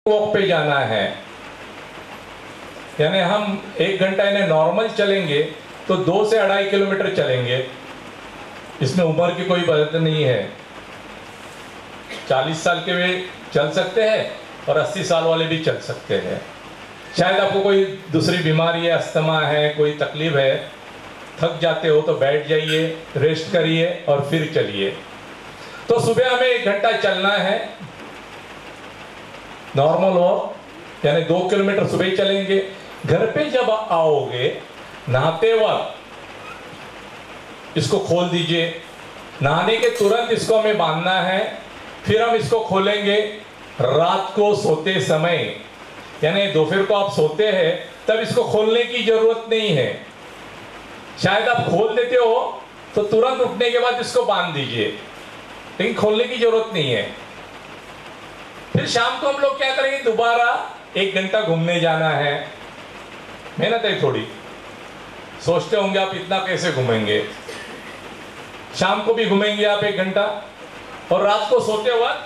Walk पे जाना है, यानी हम 1 घंटा इन्हें नॉर्मल चलेंगे तो 2 से 2.5 किलोमीटर चलेंगे। इसमें उम्र की कोई बात नहीं है, 40 साल के भी चल सकते हैं और 80 साल वाले भी चल सकते हैं। शायद आपको कोई दूसरी बीमारी है, अस्थमा है, कोई तकलीफ है, थक जाते हो तो बैठ जाइए, रेस्ट करिए और फिर चलिए। तो सुबह हमें 1 घंटा चलना है नॉर्मल वॉक, यानी 2 किलोमीटर सुबह ही चलेंगे। घर पे जब आओगे नहाते वक्त इसको खोल दीजिए, नहाने के तुरंत इसको हमें बांधना है, फिर हम इसको खोलेंगे रात को सोते समय, यानी दोपहर को आप सोते हैं तब इसको खोलने की जरूरत नहीं है। शायद आप खोल देते हो तो तुरंत उठने के बाद इसको बांध दीजिए, लेकिन खोलने की जरूरत नहीं है। फिर शाम को हम लोग क्या करेंगे, दोबारा 1 घंटा घूमने जाना है। मेहनत है थोड़ी, सोचते होंगे आप इतना कैसे घूमेंगे। शाम को भी घूमेंगे आप 1 घंटा, और रात को सोते वक्त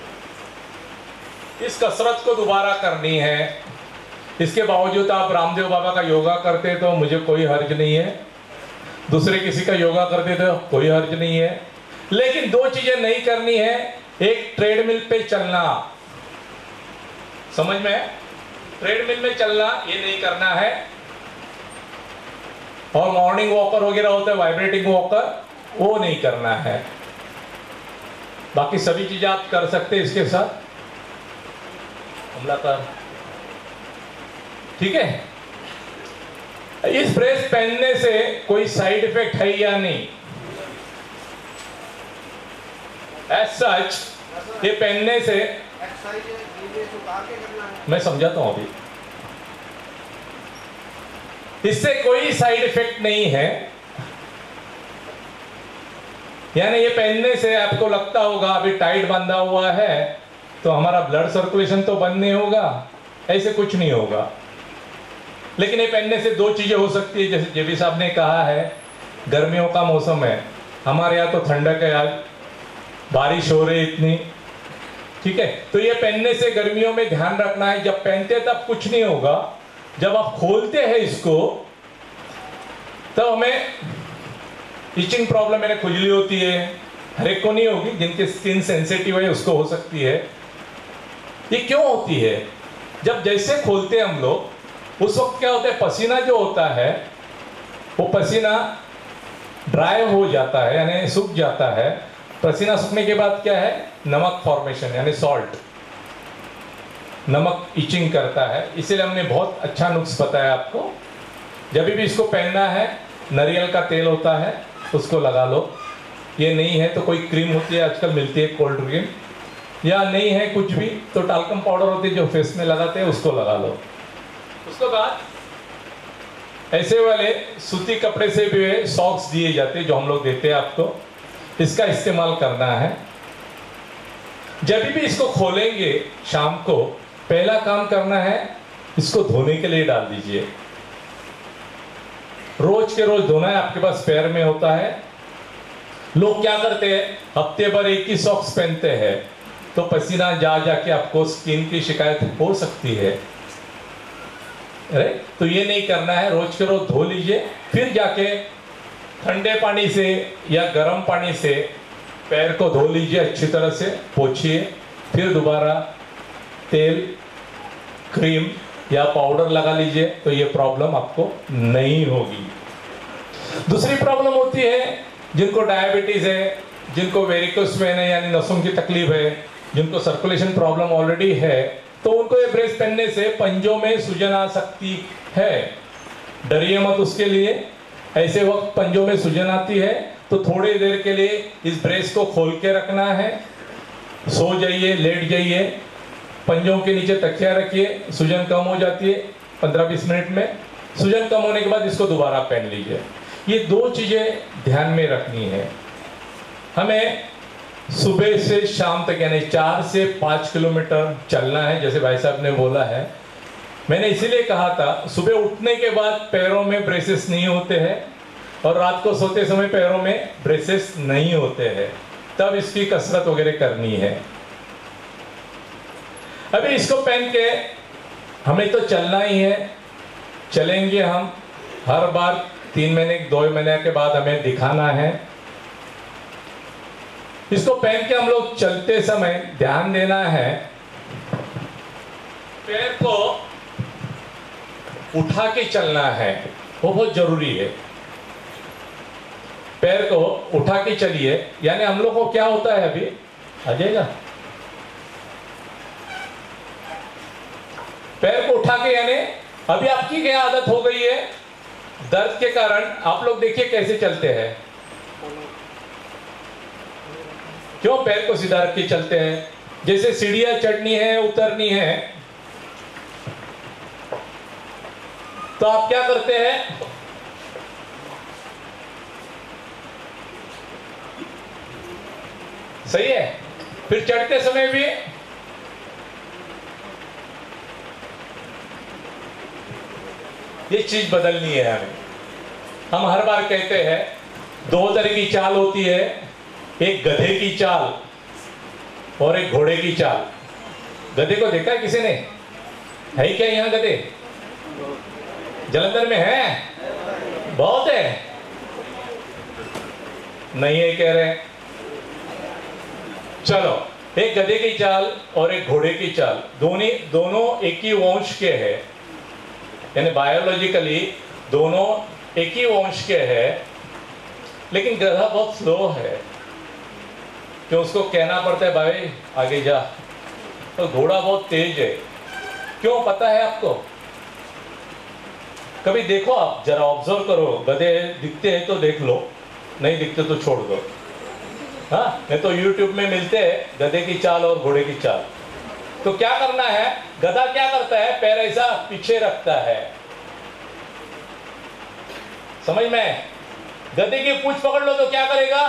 इस कसरत को दोबारा करनी है। इसके बावजूद आप रामदेव बाबा का योगा करते तो मुझे कोई हर्ज नहीं है, दूसरे किसी का योगा करते तो कोई हर्ज नहीं है, लेकिन 2 चीजें नहीं करनी है। एक, ट्रेडमिल पे चलना, समझ में, ट्रेडमिल में चलना ये नहीं करना है। और मॉर्निंग वॉकर वगैरह होता है, वाइब्रेटिंग वॉकर, वो नहीं करना है। बाकी सभी चीजें आप कर सकते हैं इसके साथ। हमला कर, ठीक है। इस ब्रेस पहनने से कोई साइड इफेक्ट है या नहीं? एज सच ये पहनने से, मैं समझाता हूं अभी, इससे कोई साइड इफेक्ट नहीं है। यानी ये पहनने से आपको लगता होगा अभी टाइट बंधा हुआ है तो हमारा ब्लड सर्कुलेशन तो बंद नहीं होगा, ऐसे कुछ नहीं होगा। लेकिन ये पहनने से 2 चीजें हो सकती है, जैसे जेबी साहब ने कहा है, गर्मियों का मौसम है, हमारे यहाँ तो ठंडक है, आज बारिश हो रही इतनी, ठीक है। तो ये पहनने से गर्मियों में ध्यान रखना है, जब पहनते तब कुछ नहीं होगा, जब आप खोलते हैं इसको तो हमें इचिंग प्रॉब्लम, मैंने खुजली होती है, हर एक को नहीं होगी, जिनके स्किन सेंसिटिव है उसको हो सकती है। ये क्यों होती है? जब जैसे खोलते हैं हम लोग, उस वक्त क्या होता है, पसीना जो होता है वो पसीना ड्राई हो जाता है, यानी सूख जाता है। पसीना सूखने के बाद क्या है, नमक फॉर्मेशन, यानी सॉल्ट, नमक इचिंग करता है। इसीलिए हमने बहुत अच्छा नुस्खा बताया आपको। जब भी इसको पहनना है, नारियल का तेल होता है उसको लगा लो, ये नहीं है तो कोई क्रीम होती है आजकल मिलती है, कोल्ड क्रीम, या नहीं है कुछ भी तो टाल्कम पाउडर होती है जो फेस में लगाते हैं, उसको लगा लो। उसके बाद ऐसे वाले सूती कपड़े से भी सॉक्स दिए जाते हैं जो हम लोग देते हैं आपको, इसका इस्तेमाल करना है। जब भी इसको खोलेंगे शाम को, पहला काम करना है, इसको धोने के लिए डाल दीजिए। रोज के रोज धोना है, आपके पास पैर में होता है। लोग क्या करते हैं, हफ्ते भर एक ही सॉक्स पहनते हैं तो पसीना जा जाके आपको स्किन की शिकायत हो सकती है। तो ये नहीं करना है, रोज के रोज धो लीजिए, फिर जाके ठंडे पानी से या गर्म पानी से पैर को धो लीजिए, अच्छी तरह से पोंछिए, फिर दोबारा तेल, क्रीम या पाउडर लगा लीजिए, तो ये प्रॉब्लम आपको नहीं होगी। दूसरी प्रॉब्लम होती है जिनको डायबिटीज है, जिनको वेरिकोस वेन है यानी नसों की तकलीफ है, जिनको सर्कुलेशन प्रॉब्लम ऑलरेडी है, तो उनको ये ब्रेस पहनने से पंजों में सूजन आ सकती है। डरिए मत उसके लिए, ऐसे वक्त पंजों में सूजन आती है तो थोड़ी देर के लिए इस ब्रेस को खोल के रखना है, सो जाइए, लेट जाइए, पंजों के नीचे तकिया रखिए, सूजन कम हो जाती है 15-20 मिनट में। सूजन कम होने के बाद इसको दोबारा पहन लीजिए। ये 2 चीजें ध्यान में रखनी है। हमें सुबह से शाम तक यानी 4 से 5 किलोमीटर चलना है, जैसे भाई साहब ने बोला है। मैंने इसीलिए कहा था सुबह उठने के बाद पैरों में ब्रेसेस नहीं होते हैं और रात को सोते समय पैरों में ब्रेसेस नहीं होते हैं, तब इसकी कसरत वगैरह करनी है। अभी इसको पहन के हमें तो चलना ही है, चलेंगे हम हर बार 3 महीने 2 महीने के बाद हमें दिखाना है। इसको पहन के हम लोग चलते समय ध्यान देना है, पैर को उठा के चलना है, वो बहुत जरूरी है। पैर को उठा के चलिए, यानी हम लोग को क्या होता है, अभी आ जाएगा, पैर को उठा के, यानी अभी आपकी क्या आदत हो गई है, दर्द के कारण आप लोग देखिए कैसे चलते हैं, क्यों पैर को सीधा रख के चलते हैं, जैसे सीढ़ियां चढ़नी है उतरनी है, तो आप क्या करते हैं, सही है। फिर चढ़ते समय भी ये चीज बदलनी है हमें। हम हर बार कहते हैं 2 तरह की चाल होती है, एक गधे की चाल और एक घोड़े की चाल। गधे को देखा है किसी ने? है क्या यहाँ गधे? जलंधर में है, बहुत है, नहीं है कह रहे। चलो, एक गधे की चाल और एक घोड़े की चाल, दोनों एक ही वंश के हैं, यानी बायोलॉजिकली दोनों एक ही वंश के हैं, लेकिन गधा बहुत स्लो है, क्यों उसको कहना पड़ता है भाई आगे जा, तो घोड़ा बहुत तेज है। क्यों पता है आपको? कभी देखो, आप जरा ऑब्जर्व करो, गधे दिखते हैं तो देख लो, नहीं दिखते तो छोड़ दो। हाँ, नहीं तो यूट्यूब में मिलते हैं गधे की चाल और घोड़े की चाल। तो क्या करना है, गधा क्या करता है, पैर ऐसा पीछे रखता है, समझ में? गधे की पूंछ पकड़ लो तो क्या करेगा,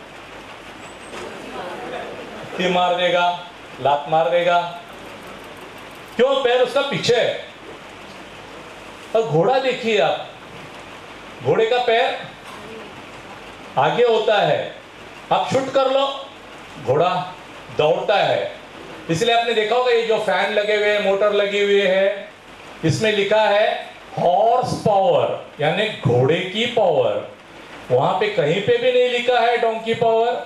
तीर मार देगा, लात मार देगा, क्यों? पैर उसका पीछे है। और घोड़ा देखिए आप, घोड़े का पैर आगे होता है, आप शूट कर लो, घोड़ा दौड़ता है। इसलिए आपने देखा होगा ये जो फैन लगे हुए हैं, मोटर लगी हुई है, इसमें लिखा है हॉर्स पावर, यानी घोड़े की पावर। वहां पे कहीं पे भी नहीं लिखा है डोंकी पावर।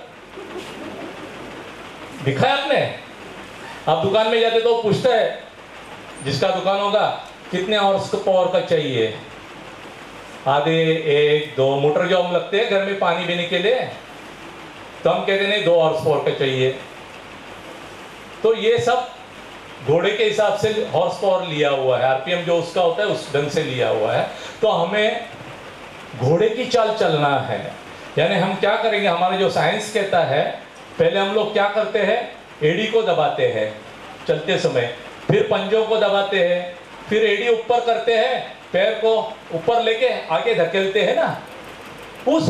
दिखा है आपने? आप दुकान में जाते तो पूछते हैं, जिसका दुकान होगा, कितने हॉर्स पावर का चाहिए? आधे, 1, 2 मोटर जो हम लगते हैं घर में पानी पीने के लिए, तो हम कहते नहीं 2 हॉर्स पावर का चाहिए। तो ये सब घोड़े के हिसाब से हॉर्स पावर लिया हुआ है, आरपीएम जो उसका होता है उस ढंग से लिया हुआ है। तो हमें घोड़े की चाल चलना है, यानी हम क्या करेंगे, हमारा जो साइंस कहता है, पहले हम लोग क्या करते हैं, एड़ी को दबाते हैं चलते समय, फिर पंजों को दबाते हैं, फिर एड़ी ऊपर करते हैं, पैर को ऊपर लेके आगे धकेलते हैं ना, उस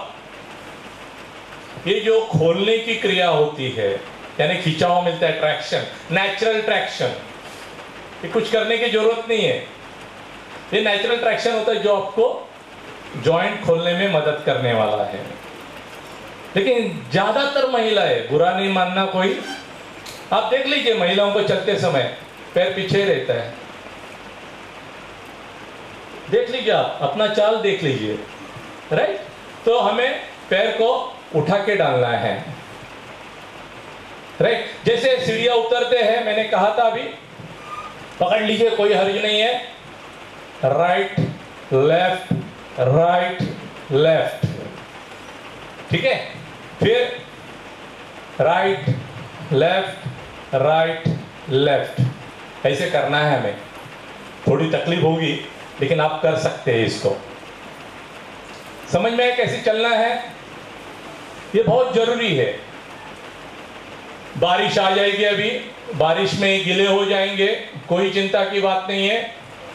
वक्त ये जो खोलने की क्रिया होती है, यानी खिंचाव मिलता है, ट्रैक्शन, नेचुरल ट्रैक्शन, ये कुछ करने की जरूरत नहीं है, ये नेचुरल ट्रैक्शन होता है जो आपको जॉइंट खोलने में मदद करने वाला है। लेकिन ज्यादातर महिलाएं, बुरा नहीं मानना कोई, आप देख लीजिए महिलाओं को चलते समय पैर पीछे रहता है, देख लीजिए, आप अपना चाल देख लीजिए, राइट? तो हमें पैर को उठा के डालना है, राइट? जैसे सीढ़ियां उतरते हैं, मैंने कहा था अभी, पकड़ लीजिए, कोई हर्ज नहीं है, राइट लेफ्ट राइट लेफ्ट, ठीक है? फिर राइट लेफ्ट राइट लेफ्ट, ऐसे करना है हमें। थोड़ी तकलीफ होगी लेकिन आप कर सकते हैं इसको। समझ में है कैसे चलना है? ये बहुत जरूरी है। बारिश आ जाएगी, अभी बारिश में गिले हो जाएंगे, कोई चिंता की बात नहीं है।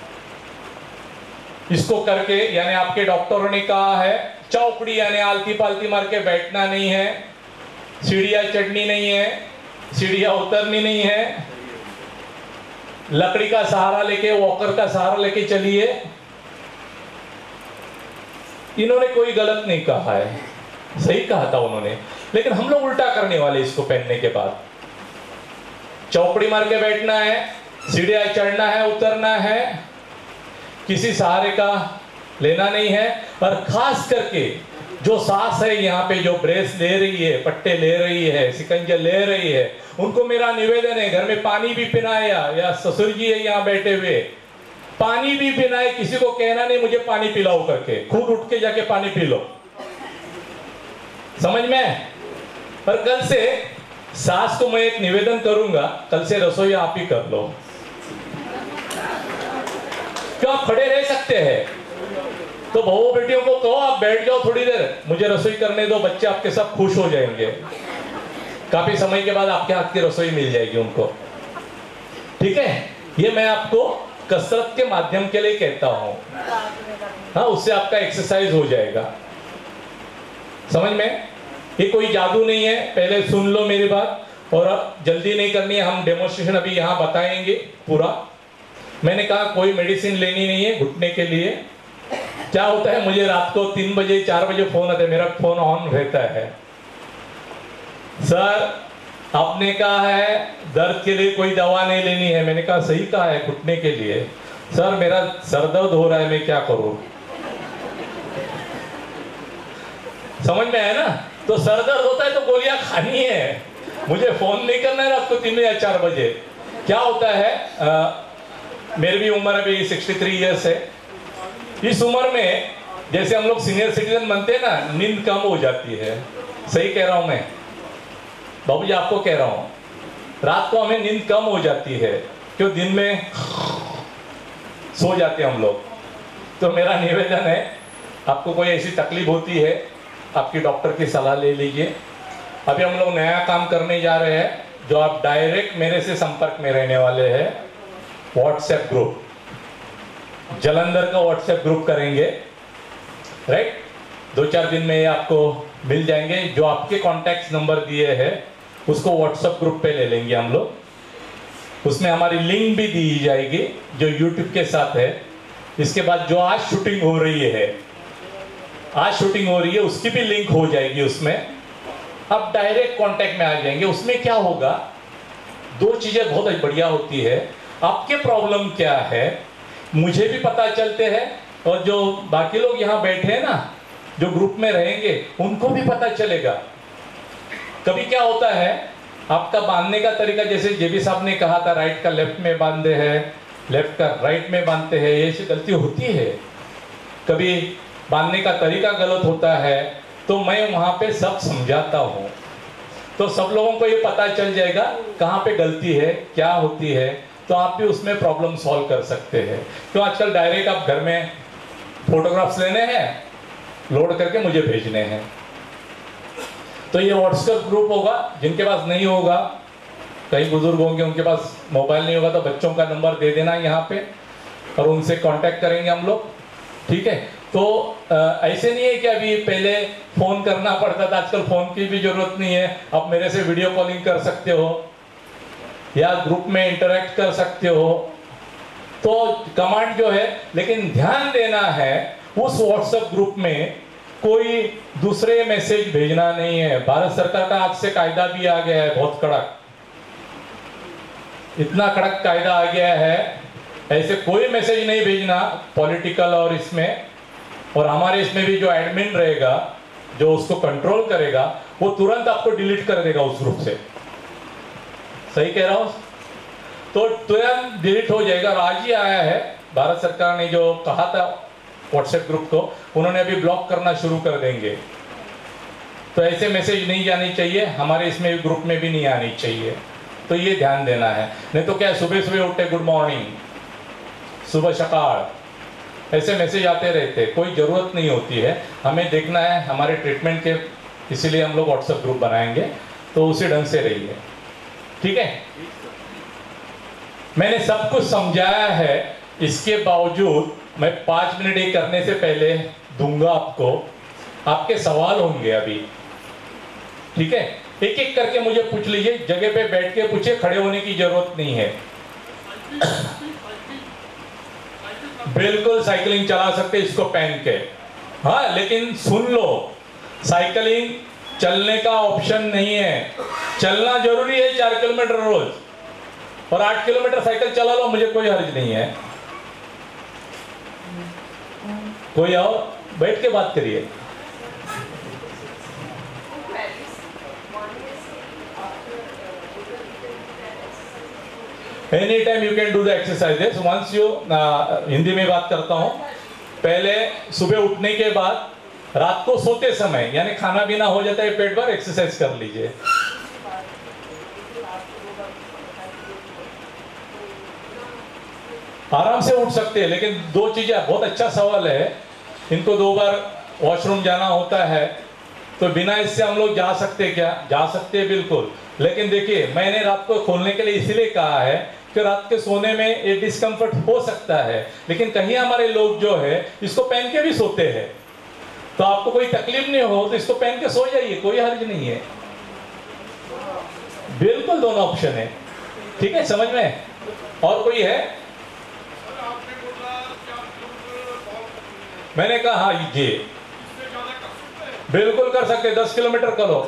इसको करके, यानी आपके डॉक्टरों ने कहा है, चौकड़ी यानी आलती पालती मार के बैठना नहीं है, सीढ़ियां चढ़नी नहीं है, सीढ़ियां उतरनी नहीं है, लकड़ी का सहारा लेके, वॉकर का सहारा लेके चलिए। इन्होंने कोई गलत नहीं कहा है, सही कहा था उन्होंने, लेकिन हम लोग उल्टा करने वाले इसको पहनने के बाद। चौकड़ी मार के बैठना है, सीढ़ियाँ चढ़ना है, उतरना है, किसी सहारे का लेना नहीं है। और खास करके जो सास है यहाँ पे, जो ब्रेस ले रही है, पट्टे ले रही है, सिकंजा ले रही है, उनको मेरा निवेदन है, घर में पानी भी पिलाया, या ससुर जी है यहाँ बैठे हुए, पानी भी पिलाए। किसी को कहना नहीं मुझे पानी पिलाओ करके, खुद उठ के जाके पानी पी लो, समझ में। पर कल से सास को मैं एक निवेदन करूंगा, कल से रसोई आप ही कर लो। क्यों आप खड़े रह सकते हैं तो बहू बेटियों को कहो आप बैठ जाओ थोड़ी देर, मुझे रसोई करने दो, बच्चे आपके सब खुश हो जाएंगे। काफी समय के बाद आपके हाथ की रसोई मिल जाएगी उनको, ठीक है। ये मैं आपको कसरत के माध्यम के लिए कहता हूं, हाँ, उससे आपका एक्सरसाइज हो जाएगा, समझ में। ये कोई जादू नहीं है, पहले सुन लो मेरी बात, और जल्दी नहीं करनी है। हम डेमोन्स्ट्रेशन अभी यहाँ बताएंगे पूरा। मैंने कहा कोई मेडिसिन लेनी नहीं है घुटने के लिए। क्या होता है, मुझे रात को 3 बजे 4 बजे फोन आता है, मेरा फोन ऑन रहता है, सर आपने कहा है दर्द के लिए कोई दवा नहीं लेनी है। मैंने कहा सही कहा है, घुटने के लिए। सर मेरा सर दर्द हो रहा है, मैं क्या करूं। समझ में आया ना। तो सर दर्द होता है तो गोलियां खानी है, मुझे फोन नहीं करना है रात को 3 या 4 बजे। क्या होता है, मेरी भी उम्र अभी 63 ईयर्स है। इस उम्र में जैसे हम लोग सीनियर सिटीजन बनते हैं ना, नींद कम हो जाती है। सही कह रहा हूं मैं बाबूजी, आपको कह रहा हूं, रात को हमें नींद कम हो जाती है, क्यों, दिन में सो जाते हैं हम लोग। तो मेरा निवेदन है, आपको कोई ऐसी तकलीफ होती है, आपकी डॉक्टर की सलाह ले लीजिए। अभी हम लोग नया काम करने जा रहे हैं, जो आप डायरेक्ट मेरे से संपर्क में रहने वाले हैं। व्हाट्सएप ग्रुप, जलंधर का व्हाट्सएप ग्रुप करेंगे, राइट। 2-4 दिन में ये आपको मिल जाएंगे। जो आपके कॉन्टैक्ट नंबर दिए हैं उसको व्हाट्सएप ग्रुप पे ले लेंगे हम लोग। उसमें हमारी लिंक भी दी जाएगी जो यूट्यूब के साथ है। इसके बाद जो आज शूटिंग हो रही है, उसकी भी लिंक हो जाएगी उसमें। आप डायरेक्ट कांटेक्ट में आ जाएंगे। उसमें क्या होगा, 2 चीजें बहुत बढ़िया होती है। आपके प्रॉब्लम क्या है मुझे भी पता चलते हैं, और जो बाकी लोग यहाँ बैठे हैं ना, जो ग्रुप में रहेंगे, उनको भी पता चलेगा। कभी क्या होता है, आपका बांधने का तरीका, जैसे जेबी साहब ने कहा था, राइट का लेफ्ट में बांधते हैं, लेफ्ट का राइट में बांधते हैं, ये गलती होती है। कभी बांधने का तरीका गलत होता है, तो मैं वहां पे सब समझाता हूं, तो सब लोगों को ये पता चल जाएगा कहाँ पे गलती है, क्या होती है, तो आप भी उसमें प्रॉब्लम सॉल्व कर सकते हैं। तो आजकल डायरेक्ट आप घर में फोटोग्राफ्स लेने हैं, लोड करके मुझे भेजने हैं। तो ये व्हाट्सएप ग्रुप होगा। जिनके पास नहीं होगा, कई बुजुर्ग होंगे उनके पास मोबाइल नहीं होगा, तो बच्चों का नंबर दे देना यहाँ पे, और उनसे कांटेक्ट करेंगे हम लोग, ठीक है। तो ऐसे नहीं है कि अभी पहले फोन करना पड़ता था, आजकल फोन की भी जरूरत नहीं है। आप मेरे से वीडियो कॉलिंग कर सकते हो या ग्रुप में इंटरेक्ट कर सकते हो। तो कमांड जो है, लेकिन ध्यान देना है उस व्हाट्सएप ग्रुप में कोई दूसरे मैसेज भेजना नहीं है। भारत सरकार का आज से कायदा भी आ गया है, बहुत कड़क, इतना कड़क कायदा आ गया है, ऐसे कोई मैसेज नहीं भेजना पॉलिटिकल और इसमें। और हमारे इसमें भी जो एडमिन रहेगा, जो उसको कंट्रोल करेगा, वो तुरंत आपको डिलीट कर देगा उस ग्रुप से। सही कह रहा हूं, तो तुरंत डिलीट हो जाएगा। और आज ही आया है, भारत सरकार ने जो कहा था व्हाट्सएप ग्रुप को, उन्होंने अभी ब्लॉक करना शुरू कर देंगे। तो ऐसे मैसेज नहीं जानी चाहिए, हमारे इसमें ग्रुप में भी नहीं आनी चाहिए। तो ये ध्यान देना है। नहीं तो क्या, सुबह सुबह उठे गुड मॉर्निंग, सुबह सकाल, ऐसे मैसेज आते रहते, कोई जरूरत नहीं होती है। हमें देखना है हमारे ट्रीटमेंट के, इसीलिए हम लोग व्हाट्सएप ग्रुप बनाएंगे, तो उसी ढंग से रहिए, ठीक है। मैंने सब कुछ समझाया है, इसके बावजूद मैं 5 मिनट ये करने से पहले दूंगा आपको, आपके सवाल होंगे अभी, ठीक है। एक एक करके मुझे पूछ लीजिए, जगह पे बैठ के पूछिए, खड़े होने की जरूरत नहीं है। बिल्कुल साइकिलिंग चला सकते इसको पहन के, हाँ, लेकिन सुन लो, साइकिलिंग चलने का ऑप्शन नहीं है। चलना जरूरी है 4 किलोमीटर रोज, और 8 किलोमीटर साइकिल चला लो, मुझे कोई हर्ज नहीं है। कोई आओ, बैठ के बात करिए। Any time you can do the exercises once you, Hindi में बात करता हूं, पहले सुबह उठने के बाद रात को सोते समय, यानी खाना पीना हो जाता है पेट भर, एक्सरसाइज कर लीजिए। आराम से उठ सकते हैं, लेकिन दो चीजें, बहुत अच्छा सवाल है, इनको 2 बार वॉशरूम जाना होता है, तो बिना इससे हम लोग जा सकते क्या? जा सकते हैं बिल्कुल। लेकिन देखिए, मैंने रात को खोलने के लिए इसलिए कहा है कि रात के सोने में ये डिस्कम्फर्ट हो सकता है, लेकिन कहीं हमारे लोग जो है इसको पहन के भी सोते हैं, तो आपको कोई तकलीफ नहीं हो तो इसको पहन के सो जाइए, कोई हर्ज नहीं है। बिल्कुल दोनों ऑप्शन है, ठीक है, समझ में? और कोई है? मैंने कहा हाँ जी, बिल्कुल कर सकते, 10 किलोमीटर करो।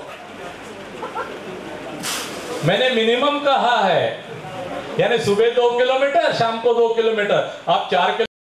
मैंने मिनिमम कहा है, यानी सुबह 2 किलोमीटर, शाम को 2 किलोमीटर, आप 4 किलोमीटर